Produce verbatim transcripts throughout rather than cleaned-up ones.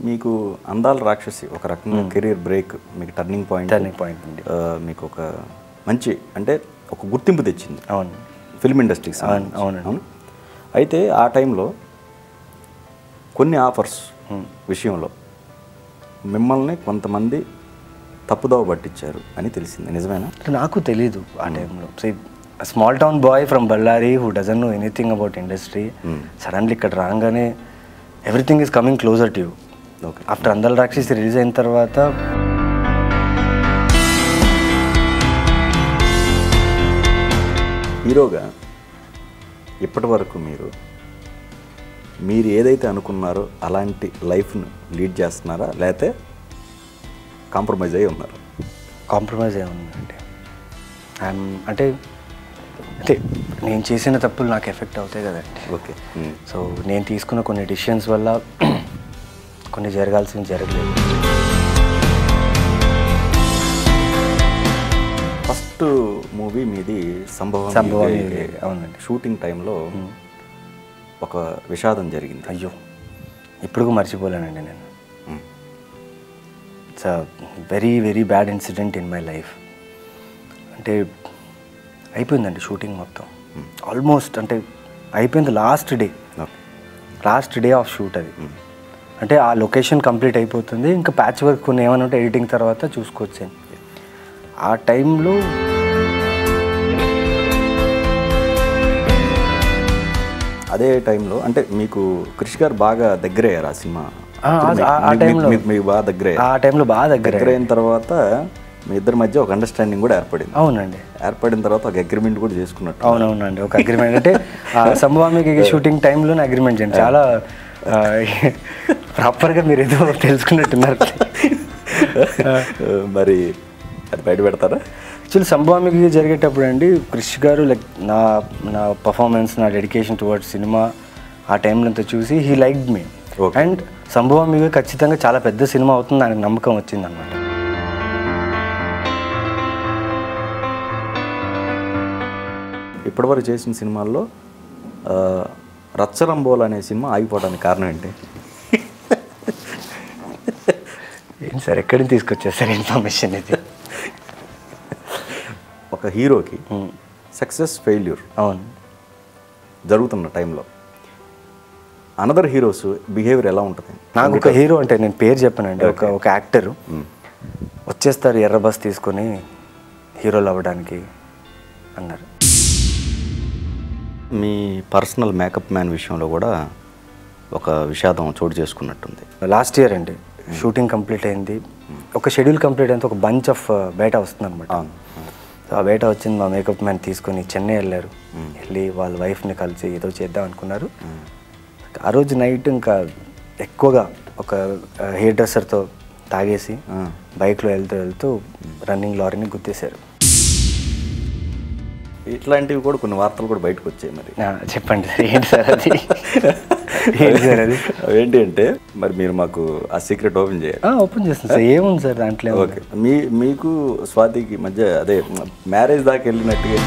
మీకు అందాల రాక్షసి ఒక రకంగా కెరీర్ బ్రేక్, మీకు టర్నింగ్ పాయింట్ టర్నింగ్ పాయింట్ అండి. మీకు ఒక మంచి అంటే ఒక గుర్తింపు తెచ్చింది. అవును, ఫిల్మ్ ఇండస్ట్రీకి. అవును అవును అవును. అయితే ఆ టైంలో కొన్ని ఆఫర్స్ విషయంలో మిమ్మల్ని కొంతమంది తప్పుదోవ పట్టించారు అని తెలిసింది, నిజమేనా? నాకు తెలీదు ఆ టైంలో. Small town boy from Bellary who doesn't know anything about industry, suddenly ఇక్కడ రాగానే everything is coming closer to you. Okay. After Andala Rakshasi release అయిన తర్వాత హీరోగా ఇప్పటి వరకు మీరు మీరు ఏదైతే అనుకున్నారో అలాంటి లైఫ్ను లీడ్ చేస్తున్నారా, లేకపోతే కాంప్రమైజ్ అయ్యి ఉన్నారు? కాంప్రమైజ్ అయ్యి ఉందండి. ఐఎమ్ అంటే అంటే నేను చేసిన తప్పులు నాకు ఎఫెక్ట్ అవుతాయి కదండి. ఓకే. సో నేను తీసుకున్న కొన్ని డిసిషన్స్ వల్ల కొన్ని జరగాల్సింది జరగలేదు. ఫస్ట్ మూవీ మీది సంభవం. సంభవం అవునండి. షూటింగ్ టైంలో ఒక విషాదం జరిగింది. అయ్యో, ఇప్పుడు మర్చిపోలేనండి నేను. It's a very very bad incident in my life. అంటే అయిపోయిందండి షూటింగ్ మొత్తం, ఆల్మోస్ట్ అంటే అయిపోయింది. Last day last day of shoot అది. అంటే ఆ లొకేషన్ కంప్లీట్ అయిపోతుంది, ఇంకా ప్యాచ్ వర్క్ కొన్ని ఏమైనా ఉంటే ఎడిటింగ్ తర్వాత చూసుకోవచ్చు. ఆ టైంలో అదే టైంలో అంటే మీకు క్రిష్ గారు బాగా దగ్గర అయ్యారు ఆ సినిమా. ఆ టైంలో మీకు బాగా దగ్గర ఆ టైంలో బాగా దగ్గర అయిన తర్వాత మీ ఇద్దరి మధ్య ఒక అండర్స్టాండింగ్ కూడా ఏర్పడింది. అవునండి. ఏర్పడిన తర్వాత ఒక అగ్రిమెంట్ కూడా చేసుకున్నట్టు. అవునవునండి, ఒక అగ్రిమెంట్. అంటే సంభవామికి షూటింగ్ టైంలోనే అగ్రిమెంట్ చేయండి. చాలా ప్రాపర్గా మీరు ఏదో తెలుసుకున్నట్టున్నారు. మరి అది బయట పెడతారా? యాక్చువల్లీ సంభవామికి జరిగేటప్పుడు అండి క్రిష్ గారు లైక్ నా నా పర్ఫార్మెన్స్, నా డెడికేషన్ టువర్డ్స్ సినిమా ఆ టైంలో అంతా చూసి హీ లైక్డ్ మీ. అండ్ సంభవామికి ఖచ్చితంగా చాలా పెద్ద సినిమా అవుతుంది ఆయనకు నమ్మకం వచ్చిందనమాట. ఇప్పటివరకు చేసిన సినిమాల్లో రచ్చరంబోల్ అనే సినిమా ఆగిపోవడానికి కారణం ఏంటి? ఏంటి సార్, ఎక్కడికి తీసుకొచ్చారు సార్ ఇన్ఫర్మేషన్ ఇది? ఒక హీరోకి సక్సెస్ ఫెయిల్యూర్ అవును జరుగుతున్న టైంలో అనదర్ హీరోస్ బిహేవియర్ ఎలా ఉంటుంది? నాకు ఒక హీరో అంటే నేను పేరు చెప్పానండి, ఒక ఒక యాక్టరు వచ్చేస్తారు ఎర్ర బస్ తీసుకొని హీరోలు అవ్వడానికి అన్నారు. మీ పర్సనల్ మేకప్ మ్యాన్ విషయంలో కూడా ఒక విషాదం చోటు చేసుకున్నట్టుంది. లాస్ట్ ఇయర్ అండి షూటింగ్ కంప్లీట్ అయింది, ఒక షెడ్యూల్ కంప్లీట్ అయింది, ఒక బంచ్ ఆఫ్ బేటా వస్తుంది అనమాట. సో ఆ బేటా వచ్చింది, మా మేకప్ మ్యాన్ తీసుకొని చెన్నై వెళ్ళారు. వెళ్ళి వాళ్ళ వైఫ్ని కలిసి ఏదో చేద్దాం అనుకున్నారు. ఆ రోజు నైట్ ఇంకా ఎక్కువగా ఒక హెయిర్ డ్రెస్సర్తో తాగేసి బైక్లో వెళ్తూ వెళ్తూ రన్నింగ్ లారీని గుద్దేశారు. ఇట్లాంటివి కూడా కొన్ని వార్తలు కూడా బయటకు వచ్చాయి. మరి చెప్పండి సార్, ఏంటి సార్ అది? ఏంటి సార్ అది? ఏంటి అంటే మరి మీరు మాకు ఆ సీక్రెట్ ఓపెన్ చేయాలి. ఓపెన్ చేస్తాను సార్, ఏముంది సార్ దాంట్లో? ఓకే. మీ మీకు స్వాతికి మధ్య అదే మ్యారేజ్ దాకా వెళ్ళినట్టుగా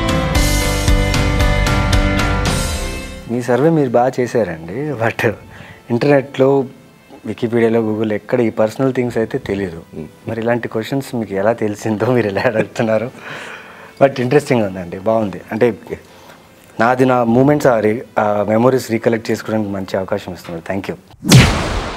మీ సర్వే మీరు బాగా చేశారండి. బట్ ఇంటర్నెట్లో, వికీపీడియాలో, గూగుల్ ఎక్కడ ఈ పర్సనల్ థింగ్స్ అయితే తెలీదు. మరి ఇలాంటి క్వశ్చన్స్ మీకు ఎలా తెలిసిందో మీరు ఎలా అడుగుతున్నారు? బట్ ఇంట్రెస్టింగ్ ఉందండి, బాగుంది. అంటే నాది నా మూమెంట్స్ ఆ మెమోరీస్ రీకలెక్ట్ చేసుకోవడానికి మంచి అవకాశం ఇస్తున్నారు. Thank you.